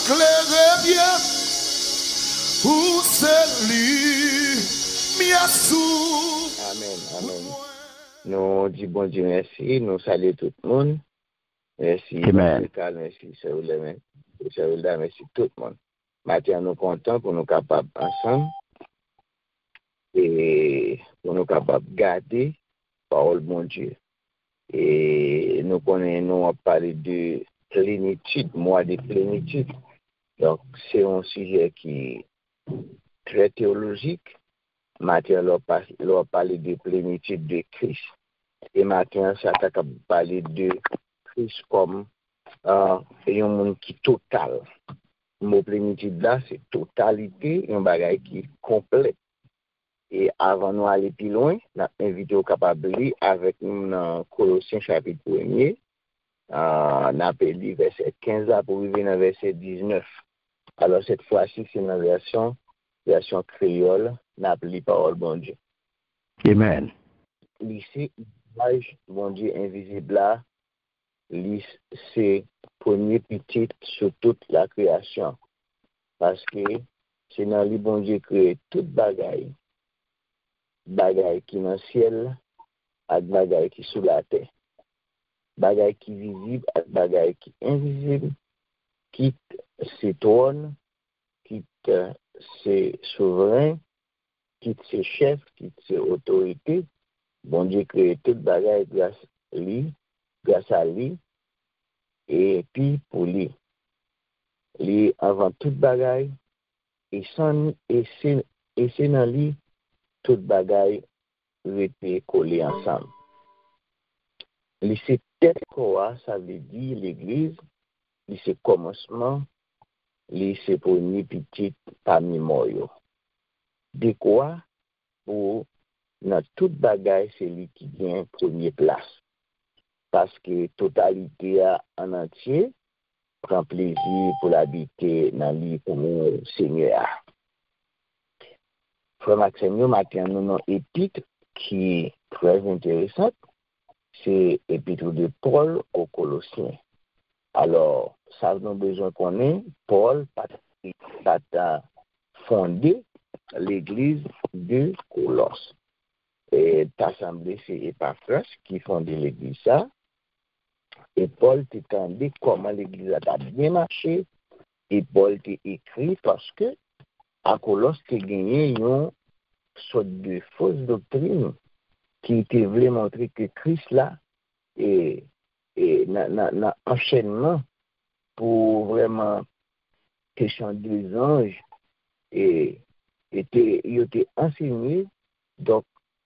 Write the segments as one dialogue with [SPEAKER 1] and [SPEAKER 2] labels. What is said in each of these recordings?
[SPEAKER 1] claire bien, où c'est lui, miasou.
[SPEAKER 2] Amen, amen. Nous disons bon Dieu merci, nous saluons tout le monde. Merci,
[SPEAKER 3] Amen.
[SPEAKER 2] merci, merci tout le monde. Maintenant, nous sommes contents pour nous capables ensemble et pour nous capables de garder la parole de mon Dieu. Et nous connaissons parler de plénitude, mois de plénitude. Donc, c'est un sujet qui est très théologique. Maintenant, on parler de plénitude de Christ. Et maintenant, ça t'a parler de Christ comme un monde qui est total. Le mot plénitude là, c'est totalité, un bagage qui est complet. Et avant nous aller plus loin, nous avons invité au capable de lire avec nous dans Colossiens chapitre 1er. Nous avons lu verset 15 pour arriver dans verset 19. Alors cette fois-ci, c'est dans la version créole, nous avons lu parole bon Dieu.
[SPEAKER 3] Amen.
[SPEAKER 2] Lycée, image bon Dieu invisible là, c'est premier petit sur toute la création. Parce que c'est dans le bon Dieu créé toute bagaille qui est dans le ciel et bagaille qui est sous la terre. Bagaille qui est visible et bagaille qui est invisible, quitte ses trônes, quitte ses souverains, quitte ses chefs, quitte ses autorités. Bon Dieu créé toute bagaille grâce à lui, et puis pour lui. Lui avant toute bagaille, et c'est dans lui toute bagaille été collé ensemble. C'est tête quoi, ça veut dire l'église, c'est commencement, c'est premier petit parmi moi. De quoi pour dans toute bagaille c'est lui qui vient première place. Parce que totalité en entier prend plaisir pour l'habiter dans lui pour le Seigneur. Frère Maxime, maintenant nous avons une épître qui est très intéressante. C'est l'épître de Paul aux Colossiens. Alors, ça nous besoin qu'on ait Paul a fondé l'église de Colosse. Et l'assemblée, c'est Epaphras qui fondé l'église ça. Et Paul t'a dit comment l'église a bien marché. Et Paul t'a écrit parce que à Colosse, t'a gagné une sorte de fausse doctrine qui était voulu montrer que Christ là et dans enchaînement pour vraiment question des anges et il était enseigné donc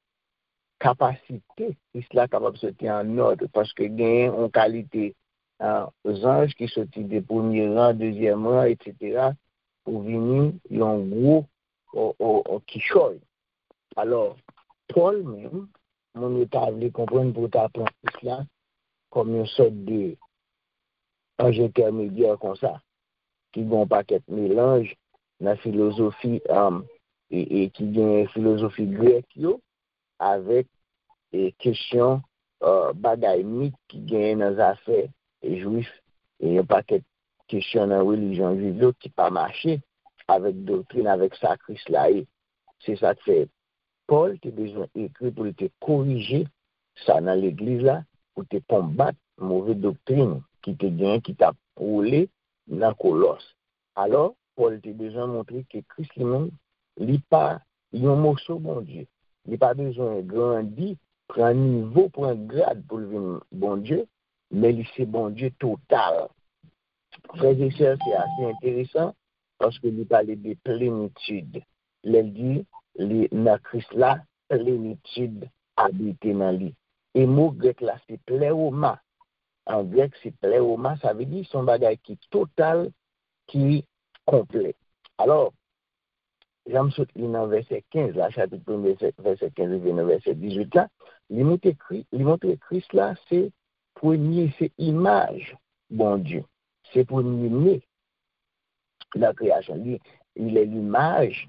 [SPEAKER 2] capacité Christ là capable de sortir en ordre parce que gagne en qualité aux anges qui sortent des premiers rangs, deuxième rang, etc. pour venir en gros au Quichoy. Alors Paul même mon état voulu comprendre pour t'apprendre cela comme une sorte de ange intermédiaire comme ça, qui n'a pas qu'être mélange dans la philosophie et qui a une philosophie grecque avec des questions bagaille mythe qui gagne dans les affaires juifs et un paquet de questions dans la religion juive qui pas marché avec doctrine, avec ça Christ là. C'est ça que fait Paul, tu as besoin d'écrire pour te corriger ça dans l'église là, pour te combattre mauvaise doctrine qui te gagne, qui t'a roulé dans Colosse. Alors, Paul t'a besoin de montrer que Christ lui-même, il n'est pas un morceau, bon Dieu. Il n'a pas besoin de grandir, prendre niveau, prendre grade pour le bon Dieu, mais il c'est bon Dieu total. Frères et sœurs, c'est assez intéressant parce qu'il parlait de plénitude. Il dit, dans Christ là, plénitude habite dans lui. Et le mot grec là, c'est pléoma. En grec, c'est pléoma, ça veut dire son bagage qui est total, qui est complet. Alors, j'aime sauter dans verset 15, là, chapitre 1, verset 15, et verset 18 là, il montre Christ là, c'est premier, c'est image, bon Dieu. C'est premier né de la création. Il est l'image,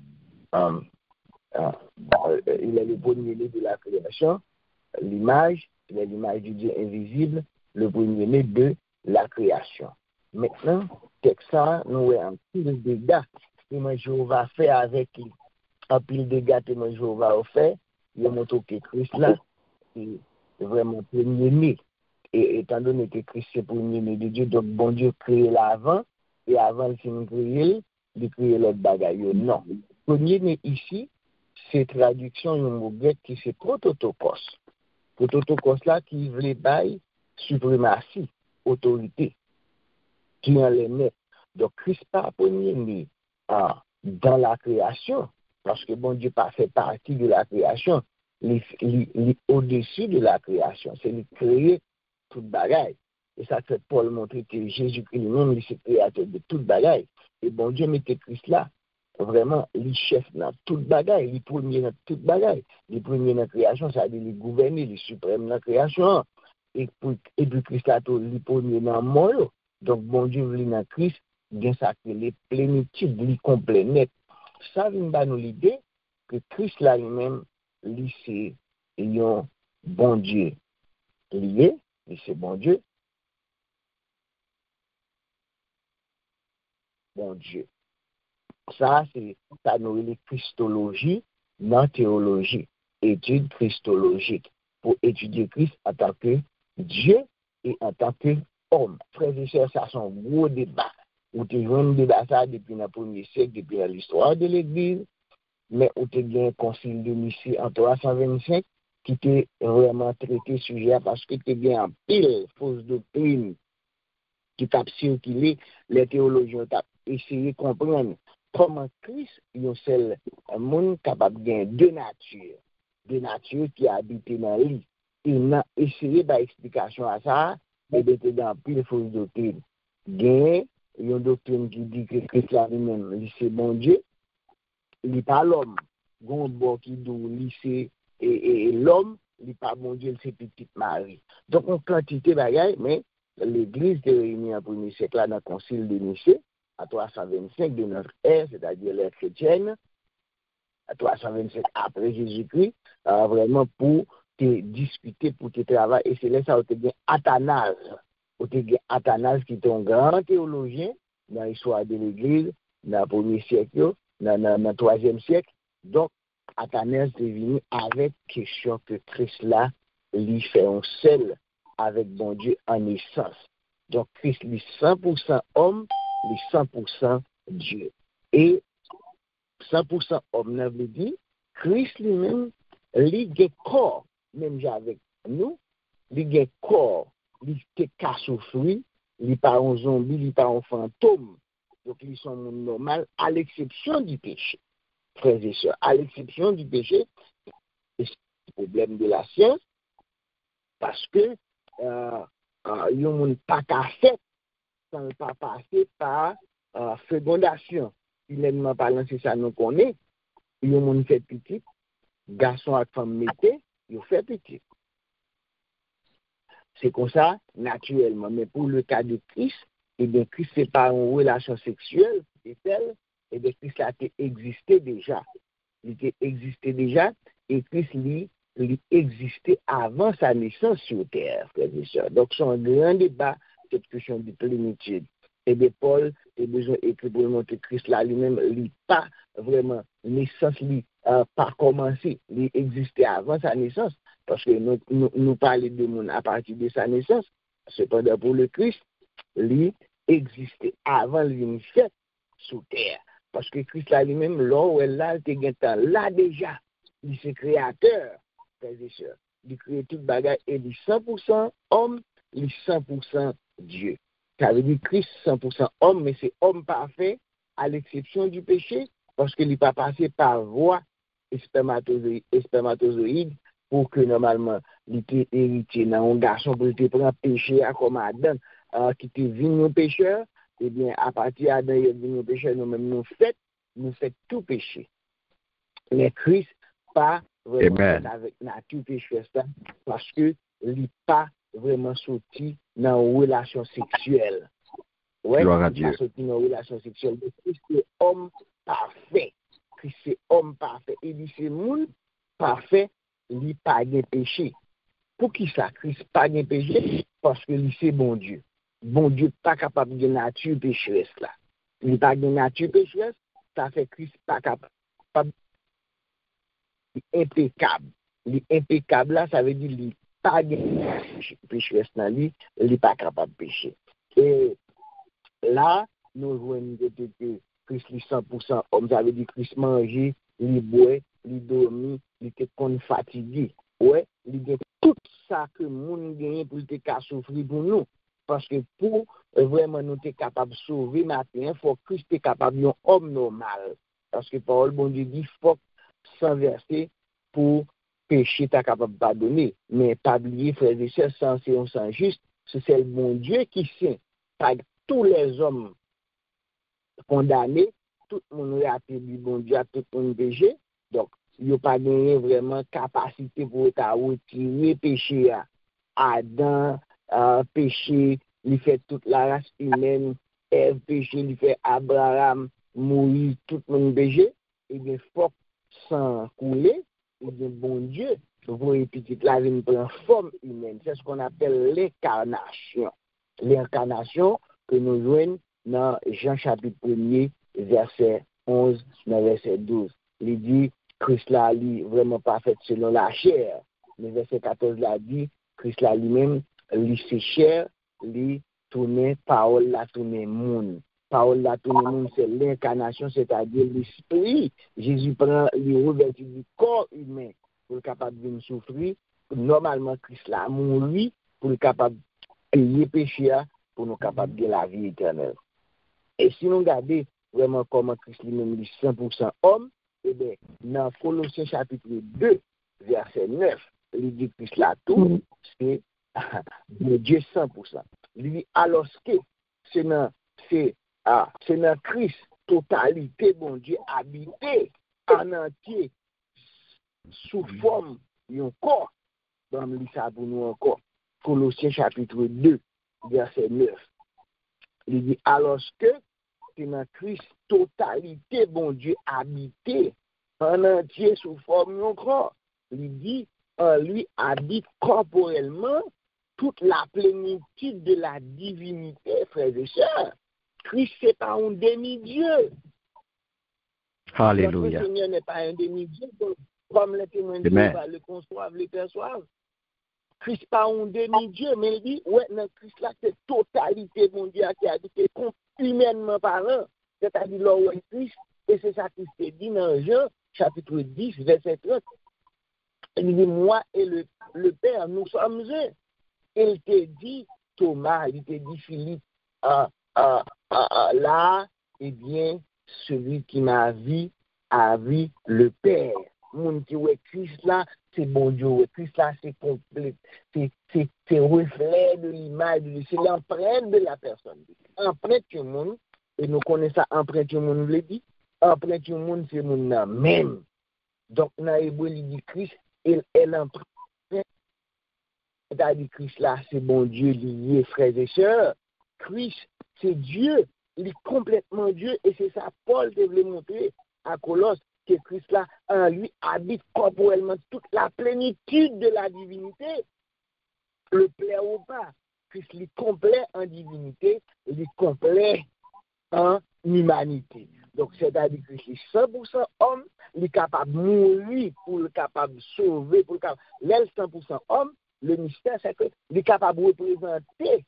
[SPEAKER 2] il est le premier-né de la création, l'image, il est l'image du Dieu invisible, le premier-né de la création. Maintenant, texte ça, nous avons un pile de dégâts que moi Jéhovah fait avec lui. Un pile de dégâts que moi Jéhovah fait, il montre que Christ là, c'est vraiment premier-né. Et étant donné que Christ est premier-né de Dieu, donc bon Dieu crée l'avant, et avant le film créé, il crée l'autre bagaille. Non. Premier-né ici, c'est traduction d'un mot grec qui c'est prototokos. Prototokos là qui veut bail suprématie, autorité, qui en les met. Donc Christ pas premier-né dans la création, parce que bon Dieu pas fait partie de la création, il est au-dessus de la création. C'est lui créer toute bagaille. Et ça fait Paul montrer que Jésus-Christ lui-même, il est créateur de toute bagaille. Et bon Dieu mettait Christ là, vraiment, il chef dans toute bagaille, il est premier dans toute bagaille. Il est premier dans la création, ça veut dire il est gouverné, il est suprême dans la création. Et puis Christ là, il est premier dans le monde. Donc bon Dieu, il est dans Christ, bien ça que les plénitudes, il est complet, net. Ça vient nous l'idée que Christ là lui-même, lui c'est un bon Dieu lié, c'est bon Dieu. Bon Dieu. Ça, c'est ça nous les christologie, non théologie, étude christologique, pour étudier Christ en tant que Dieu et en tant qu'homme. Frères et sœurs, ça c'est un gros débat. Ou tu vois un débat ça depuis le premier siècle, depuis l'histoire de l'Église, mais où tu as un concile de Nicée en 325 qui t'a vraiment traité sujet parce que tu as bien un pile fausse doctrine qui t'a circulé, les théologiens ont essayé de comprendre comment Christ est un seul monde capable de gagner deux natures qui habitent dans lui. Il a essayé d'explication à ça, et d'être dans pile fausse doctrine. Il y a une doctrine qui dit que Christ là lui-même, c'est bon Dieu, il n'est pas l'homme. Il y a un bon qui dit c'est et l'homme, il n'est pas bon Dieu, c'est petite Marie. Donc, on quantité de bagaille, mais l'Église est réunie en premier siècle là dans le concile de Nicée, à 325 de notre ère, c'est-à-dire l'ère chrétienne, à 325 après Jésus-Christ, vraiment pour te discuter, pour te travailler. Et c'est là ça où tu as Athanase. Où tu as Athanase qui est un grand théologien dans l'histoire de l'Église, dans le premier siècle, dans le troisième siècle. Donc, Athanase est venu avec question que Christ là, lui fait un seul avec bon Dieu en essence. Donc, Christ, lui, 100% homme, lui, 100% Dieu. Et 100% homme, ça veut dire, Christ lui-même, lui, il corps, même avec nous, lui, il corps, lui, il casse au fruit, lui, pas un zombie, lui, pas un fantôme. Donc, ils sont normal, à l'exception du péché. Frères et sœurs, à l'exception du péché, c'est le problème de la science, parce que il n'y a pas qu'à faire sans pas passer par fécondation. Humainement parlant, c'est ça nous connaît. Il y a un fait petit, garçon et femme mettez, il fait petit. C'est comme ça, naturellement. Mais pour le cas de Christ, et bien Christ, c'est pas une relation sexuelle, c'est elle, et bien Christ a existé déjà. Il existait déjà, et Christ, lui existait avant sa naissance sur terre, frères et sœurs. Donc, c'est un grand débat, cette question de plénitude. Et bien, Paul a besoin d'écrire pour montrer que Christ là lui-même, lui pas vraiment naissance, lui pas commencé, lui existait avant sa naissance, parce que nous parlons de monde à partir de sa naissance. Cependant, pour le Christ, lui existait avant lui fait sur terre. Parce que Christ là lui-même, là où elle là, il était là déjà, il est créateur, frères et sœurs. Il crée toute bagaille et il est 100% homme, il est 100% Dieu. Ça veut dire Christ 100% homme, mais c'est homme parfait, à l'exception du péché, parce qu'il n'est pas passé par voie spermatozoïde pour que normalement il était héritier dans un garçon pour te prendre péché comme Adam, qui était venu au pécheur. Eh bien, à partir d'Adam, il est venu au péché, nous-mêmes nous fait tout péché. Mais Christ pas vraiment avec nature péché parce que il n'est pas vraiment sorti dans une relation sexuelle. Ouais, il n'est pas sorti dans une relation sexuelle. Mais Christ est homme parfait. Christ est homme parfait. Il dit c'est monde parfait, il n'a pas de péché. Pour qui ça, Christ pas de péché? Parce que lui c'est bon Dieu. bon Dieu pas capable de nature pécheresse là. Il pas de nature pécheresse, ça fait Christ pas capable impeccable. L'impeccable là, ça veut dire qu'il pas de pécheresse dans lui, il pas capable de pécher. Et là, nous voyons que Christ est 100% homme, ça veut dire Christ mangeait, il boit, il dormit, il était fatigué. Ouais, il a tout ça que monde gagne pour te souffrir pour nous. Parce que pour vraiment nous être capable de sauver matin, il faut que Christ soit capable d'un homme normal. Parce que parole bon Dieu dit, il faut sans verser pour pécher, tu es capable de pardonner. Mais pas oublier, frères et sœurs, sans juste, c'est le bon Dieu qui sait. Pas tous les hommes condamnés, tout le monde a été du bon Dieu, tout le monde péché. Donc, il n'y a pas gagné vraiment capacité pour retirer péché à Adam, péché, il fait toute la race humaine, Ève péché, il fait Abraham, Moïse, tout le monde péché. Et bien, faut sans couler, et bien, bon Dieu, voyez petite la vie prend forme humaine. C'est ce qu'on appelle l'incarnation. L'incarnation que nous joignons dans Jean chapitre 1er, verset 11, dans verset 12. Il dit, Christ l'a lui vraiment pas fait selon la chair. Mais verset 14 l'a dit, Christ l'a lui-même, lui c'est chair, lui tourner parole la tourner monde. Parole la tourner monde, c'est l'incarnation, c'est-à-dire l'esprit. Jésus prend les revêtus du corps humain pour être capable de souffrir. Normalement, Christ l'a mouru pour être capable de payer péché pour nous capables de la vie éternelle. Et si nous regardons vraiment comment Christ lui-même est 100% homme, eh bien, dans Colossiens chapitre 2, verset 9, il dit que Christ là tout, c'est de Dieu 100%. Il dit alors que c'est dans Christ totalité, bon Dieu, habité en entier sous forme d'un corps. Dans le ça pour nous encore. Colossiens chapitre 2, verset 9. Il dit alors que c'est dans Christ totalité, bon Dieu, habité en entier sous forme d'un corps. Il dit en lui habite corporellement toute la plénitude de la divinité, frères et sœurs. Christ, c'est pas un demi-dieu.
[SPEAKER 3] Alléluia.
[SPEAKER 2] Notre Seigneur n'est pas un demi-dieu, comme les témoins de Jéhovah le conçoivent, le perçoivent. Christ pas un demi-dieu, mais il dit, ouais, dans Christ là, c'est totalité, mon Dieu, qui a dit, humainement parlant, c'est-à-dire là, Christ, et c'est ça qui s'est dit dans Jean, chapitre 10, verset 30. Il dit, moi et le Père, nous sommes un. Il te dit, Thomas, il te dit, Philippe, là, eh bien, celui qui m'a vu a vu le Père. Mon Dieu, Christ là, c'est bon Dieu. Christ là, c'est complet. C'est reflet de l'image, c'est l'empreinte de la personne. Empreinte du monde, et nous connaissons ça, empreinte du monde, nous le dit. Empreinte du monde, c'est mon âme même. Donc, dans l'hébreu, il dit Christ, il est l'empreinte. C'est-à-dire Christ là, c'est bon Dieu lié, frères et sœurs. Christ, c'est Dieu. Il est complètement Dieu. Et c'est ça, Paul devait montrer à Colosse, que Christ là, en lui, habite corporellement toute la plénitude de la divinité. Le plaît ou pas. Christ est complet en divinité, il est complet en humanité. Donc, c'est-à-dire que Christ est 100% homme, il est capable de mourir pour le capable de sauver, pour le capable. L'aile 100% homme, le mystère, c'est qu'il est capable de représenter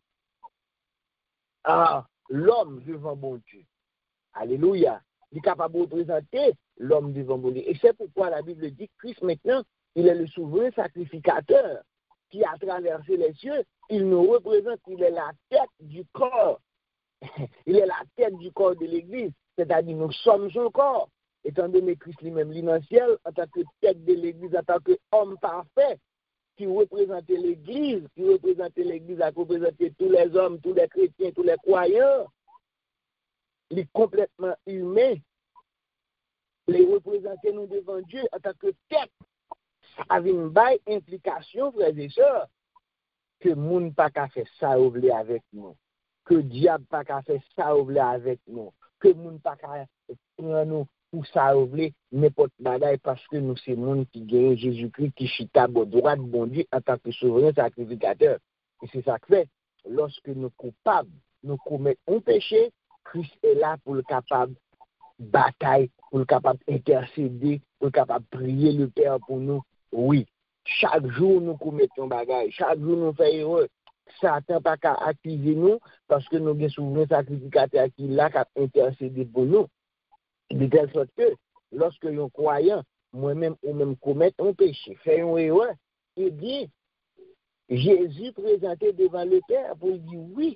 [SPEAKER 2] l'homme devant bon Dieu. Alléluia. Il est capable de représenter l'homme devant bon Dieu. Et c'est pourquoi la Bible dit que Christ, maintenant, il est le souverain sacrificateur qui a traversé les cieux. Il nous représente, il est la tête du corps. Il est la tête du corps de l'Église. C'est-à-dire, nous sommes son corps. Étant donné Christ lui-même, lui dans le ciel, en tant que tête de l'Église, en tant qu'homme parfait, qui représentait l'Église, qui a représenté tous les hommes, tous les chrétiens, tous les croyants. Il est complètement humain. Les représenter nous devant Dieu en tant que tête. Ça avait une baille implication, frères et sœurs, que moun pas qu'à faire ça ou vle avec nous. Que diable pas qu'à faire ça ou vle avec nous. Que moun pas qu'à prendre nous pour ça ou vle n'importe bagaille parce que nous c'est moun qui gagne Jésus-Christ qui chita au droit de bon Dieu en tant que souverain sacrificateur. Et c'est ça que fait. lorsque nous coupables, nous commettons un péché, Christ est là pour le capable bataille, pour le capable intercéder, pour le capable prier le Père pour nous. Oui, chaque jour nous commettons bagaille, chaque jour nous faisons erreur. Satan pas qu'à activer nous parce que nous avons souverain sacrificateur qui là qui a intercédé pour nous. De telle sorte que lorsque nous croyons, moi-même ou même commettre un péché, faire une erreur, eh bien, Jésus présenté devant le Père pour dire oui.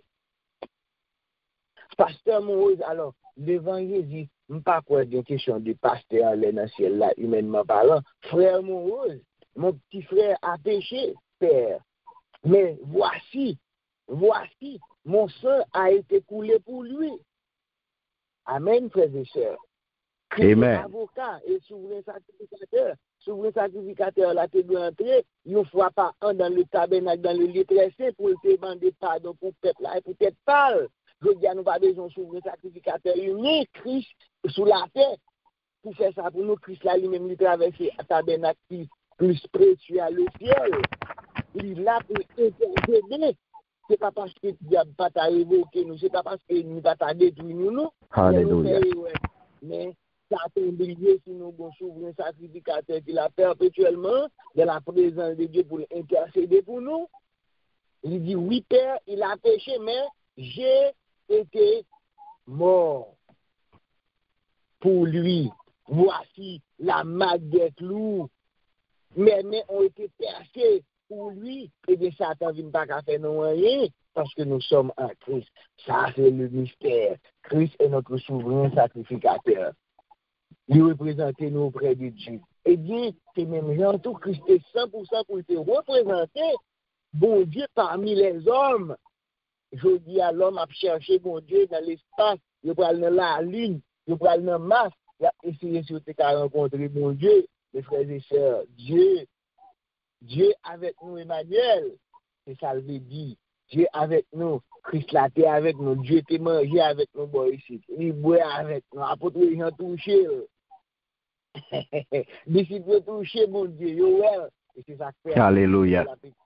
[SPEAKER 2] Pasteur Moïse, alors, devant Jésus, je ne sais pas quoi d'une question de pasteur dans le ciel là, humainement parlant. Frère Moïse, mon petit frère a péché, Père. Mais voici, mon sang a été coulé pour lui. Amen, frères et sœurs.
[SPEAKER 3] Amen.
[SPEAKER 2] Avocat et souverain sacrificateur, là, tu dois entrer, une fois par an dans le tabernacle, dans le lieu très saint, pour te demander pardon pour le peuple là, et pour être pâle. Je dis à nous pas besoin de souverain sacrificateur unique, Christ, sous la terre, pour faire ça pour nous, Christ là, lui-même, il traverse le tabernacle plus précieux à le ciel. Il est là pour intervenir. Ce n'est pas parce que le diable pas t'a révoqué nous, ce n'est pas parce que nous pas t'a détruit nous, non.
[SPEAKER 3] Alléluia.
[SPEAKER 2] Mais ça a brillé sur nos bons souverains sacrificateurs qui l'a perpétuellement de la présence de Dieu pour intercéder pour nous. Il dit, oui, Père, il a péché, mais j'ai été mort pour lui. Voici la masse des clous. Mes mains ont été percées pour lui. Et bien, Satan ne vient pas qu'à faire non rien parce que nous sommes en Christ. Ça, c'est le mystère. Christ est notre souverain sacrificateur. Il représente nous auprès de Dieu. Eh bien, c'est même genre tout Christ est 100% pour te représenter bon Dieu parmi les hommes. Je dis à l'homme à chercher bon Dieu dans l'espace, il va aller dans la lune, il va aller dans Mars, il va essayer de rencontrer bon Dieu, mes frères et sœurs. Dieu avec nous, Emmanuel, c'est ça le veut dire. Dieu avec nous, Christ la terre avec nous, Dieu te mangé avec nous, boy ici, il boit avec nous, apôtre les gens touchés. Disciples touchés, mon Dieu, et c'est ça que fait.
[SPEAKER 3] Alléluia.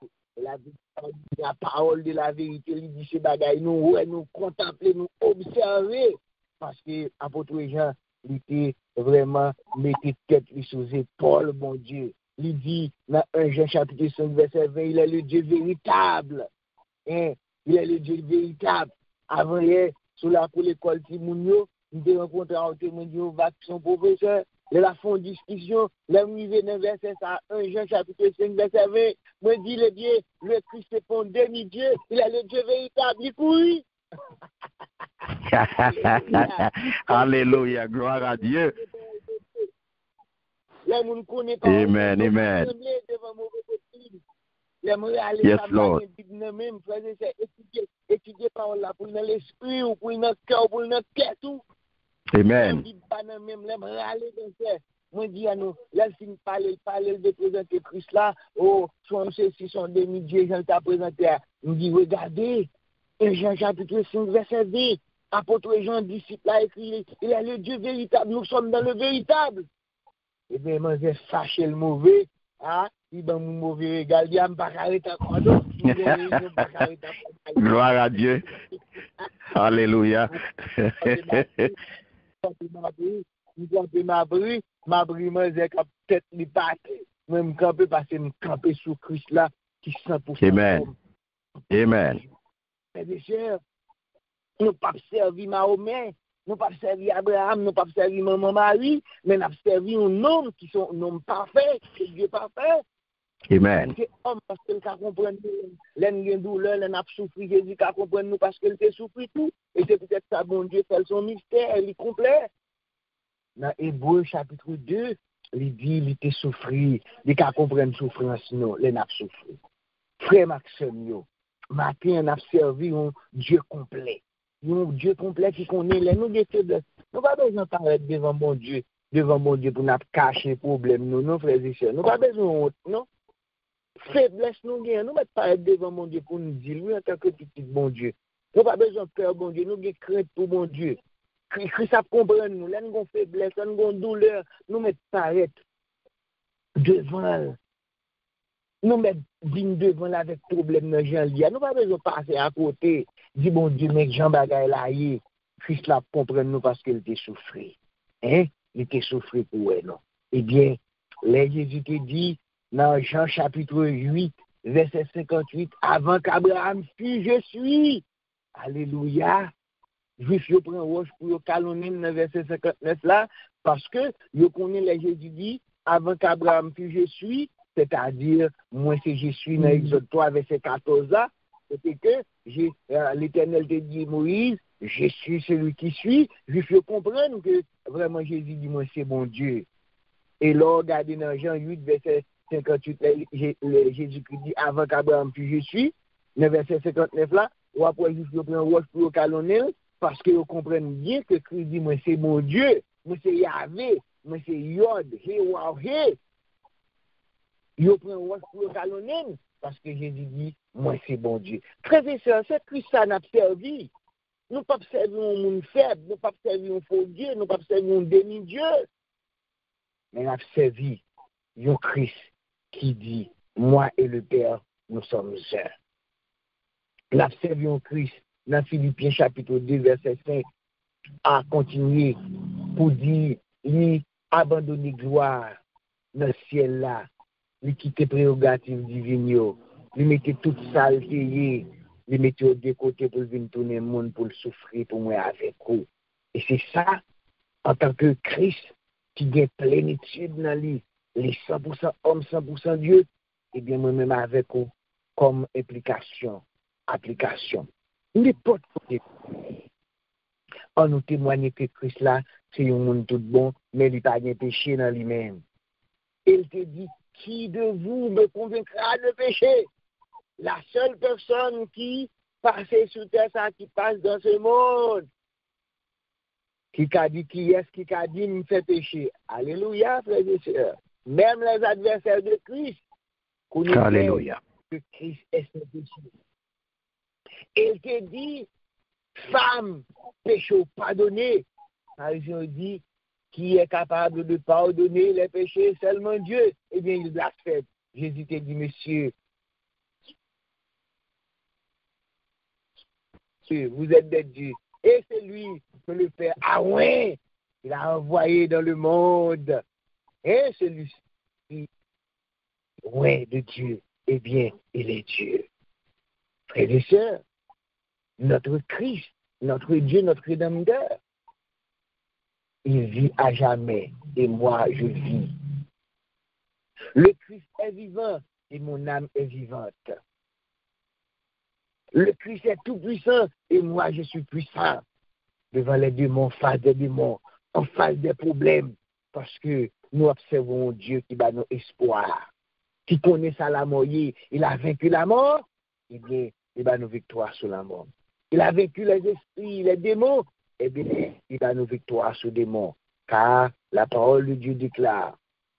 [SPEAKER 2] La parole de la vérité, il dit ces bagailles, nous contempler, nous observer, parce que apôtre Jean, il était vraiment mettait tête sous les épaules, mon Dieu. Il dit dans 1 Jean chapitre 5, verset 20, il est le Dieu véritable. Hein? Il est le Dieu véritable. Avant hier, sous la cour l'école Timounio, nous avons rencontré un témoin son professeur. De la fond discussion, l'arrivée d'un verset à 1 Jean chapitre 5, verset 20, me dit le Dieu, le Christ est un demi-dieu, il est le Dieu véritable, il couille.
[SPEAKER 3] Alléluia, gloire à Dieu. Amen, amen. Yes, Lord.
[SPEAKER 2] Étudier parole là pour dans l'esprit ou pour dans le cœur, pour dans le cœur tout.
[SPEAKER 3] Amen.
[SPEAKER 2] Moi, dis à nous, là, si nous parlons de présenter Christ là, oh, soit ceux-ci sont demi-dieux, Jean t'a présenté, nous dit, regardez, et Jean chapitre 5, verset 20, apôtre Jean, disciple là, écrit, il est le Dieu véritable, nous sommes dans le véritable. Eh bien, moi, j'ai fâché le mauvais, ah, il va mon mauvais régal, il y a un bacarré à quoi d'autre.
[SPEAKER 3] Gloire à Dieu. Alléluia.
[SPEAKER 2] Ma brie, moi, j'ai peut-être les pattes, même camper parce que me camper sous Christ là, qui 100%.
[SPEAKER 3] Amen. Amen.
[SPEAKER 2] Mes chers, nous pas servir Mahomet, nous pas servir Abraham, nous pas servir maman Marie, mais nous servir un homme qui sont un homme parfait, c'est Dieu parfait.
[SPEAKER 3] Amen.
[SPEAKER 2] C'est homme parce qu'il comprend nous, l'en douleur, l'en a souffert, Jésus qui comprend nous parce qu'il a souffert tout. Et c'est peut-être ça, bon Dieu, fait son mystère, il est complet. Dans Hébreu chapitre 2, il dit, il était souffert, il a compris souffrance, non, l'en a souffert. Frère Maxime, matin, on a servi un Dieu complet. Un Dieu complet qui connaît les nous des faiblesses. Nous n'avons pas besoin de parler devant mon Dieu pour nous cacher les problèmes, non, frères et sœurs. Nous n'avons pas besoin de honte, non. Faiblesse nous gagnons, nous ne mettons pas devant mon Dieu pour nous dire, oui, en tant que petit bon Dieu. Nous n'avons pas besoin de peur, bon Dieu, nous avons crainte pour mon Dieu. Christ a compris nous, nous avons faiblesse, nous avons douleur, nous mettons pas devant nous mettre devant là avec problème dans Jean Lia. Nous pas besoin de passer à côté. Dis bon Dieu, mec, Jean Bagay là, Christ l'a comprendre nous parce qu'il était souffré. Hein? Il était souffré pour elle, non? Eh bien, les Jésus te dit dans Jean chapitre 8, verset 58, avant qu'Abraham fût, je suis. Alléluia. Juif, yo prend roche pour yo calomnier dans verset 59 là, parce que yo connaît les Jésus dit, avant qu'Abraham fût, je suis, c'est-à-dire, moi c'est je suis dans Exode 3, verset 14 là, c'était que l'Éternel te dit, Moïse, je suis celui qui suis. Juif, yo comprennent que vraiment Jésus dit, moi c'est bon Dieu. Et là, regardez dans Jean 8, verset 58, Jésus-Christ dit, avant qu'Abraham fût, je suis, dans verset 59 là, ou après Juif, yo prend roche pour yo calomnier, parce que vous comprenez bien que Christ dit, moi c'est mon Dieu, moi c'est Yahvé, moi c'est Yod, He, Waw, He. Vous prenez roche pour le calomnier, parce que Jésus dit, moi c'est bon Dieu. Frères et sœurs, c'est Christ ça n'a servi. Nous ne pouvons pas servir un monde faible, nous ne pouvons pas servir un faux Dieu, nous ne pouvons pas servir un demi-Dieu. Mais nous avons servi un Christ qui dit, moi et le Père, nous sommes un. Nous avons servi un Christ dans Philippiens chapitre 2, verset 5, à continuer pour dire, lui abandonner gloire dans le ciel là, lui quitter prérogative divine, lui mettre toute saleté, lui mettre au deux côtés pour venir tourner le monde, pour le souffrir, pour moi avec vous. Et c'est ça, en tant que Christ, qui a plénitude dans lui, les 100% homme, 100% Dieu, et bien moi-même avec vous, comme application. N'importe quoi. On nous témoigne que Christ là, c'est un monde tout bon, mais il n'a pas de péché dans lui-même. Il te dit, qui de vous me convaincra de péché? La seule personne qui passe sur terre, ça, qui passe dans ce monde, qui a dit, qui est-ce qui a dit, me fait pécher? Alléluia, frères et sœurs. Même les adversaires de Christ,
[SPEAKER 3] Alléluia.
[SPEAKER 2] Que Christ est sans péché. Il te dit, femme, péché pardonné. Ils dit, qui est capable de pardonner les péchés? Seulement Dieu. Eh bien, il blasphème. Jésus te dit, monsieur, vous êtes des dieux. Et c'est lui que le Père, ah ouais, il a envoyé dans le monde. Et celui-ci, ouais, de Dieu, eh bien, il est Dieu. Frères et sœurs, notre Christ, notre Dieu, notre Rédempteur, il vit à jamais et moi je vis. Le Christ est vivant et mon âme est vivante. Le Christ est tout puissant et moi je suis puissant devant les démons, face des démons, en face des problèmes, parce que nous observons un Dieu qui bat nos espoirs, qui connaît ça la mort, il a vaincu la mort, eh bien, il bat nos victoires sur la mort. Il a vaincu les esprits, les démons, eh bien, il a nos victoires sur les démons. Car la parole de Dieu déclare,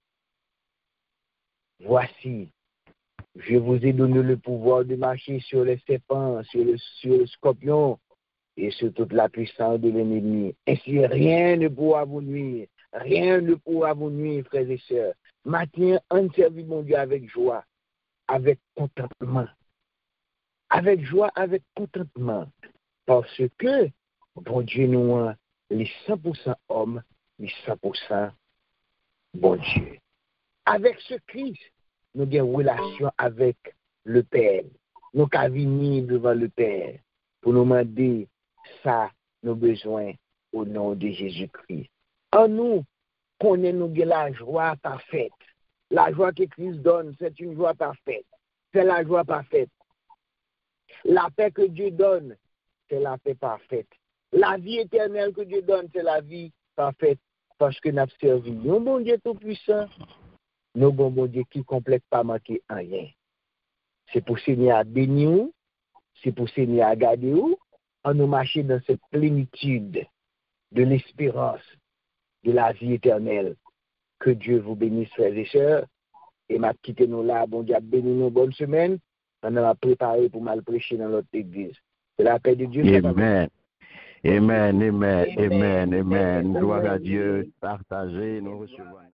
[SPEAKER 2] voici, je vous ai donné le pouvoir de marcher sur les serpents, sur le scorpion et sur toute la puissance de l'ennemi. Ainsi, rien ne pourra vous nuire. Rien ne pourra vous nuire, frères et sœurs. Maintenant, on servit mon Dieu avec joie, avec contentement. Avec joie, avec contentement. Parce que, bon Dieu, nous a les 100% hommes, les 100% bon Dieu. Avec ce Christ, nous avons une relation avec le Père. Nous avons venir devant le Père pour nous demander ça, nos besoins au nom de Jésus-Christ. En nous, connaissons la joie parfaite. La joie que Christ donne, c'est une joie parfaite. C'est la joie parfaite. La paix que Dieu donne, c'est la paix parfaite. La vie éternelle que Dieu donne, c'est la vie parfaite. Parce que nous avons servi un bon Dieu tout-puissant, nos bon Dieu qui ne complète pas manquer en rien. C'est pour Seigneur à bénir, c'est pour Seigneur à garder où, en nous marcher dans cette plénitude de l'espérance de la vie éternelle. Que Dieu vous bénisse, frères et sœurs. Et m'a quitté nous là, bon Dieu, bénis nous, bonne semaine. On a préparé pour mal prêcher dans notre église. C'est la paix de Dieu.
[SPEAKER 3] Amen. Amen, amen, amen, amen. Gloire à Dieu. Partagez, nous recevons.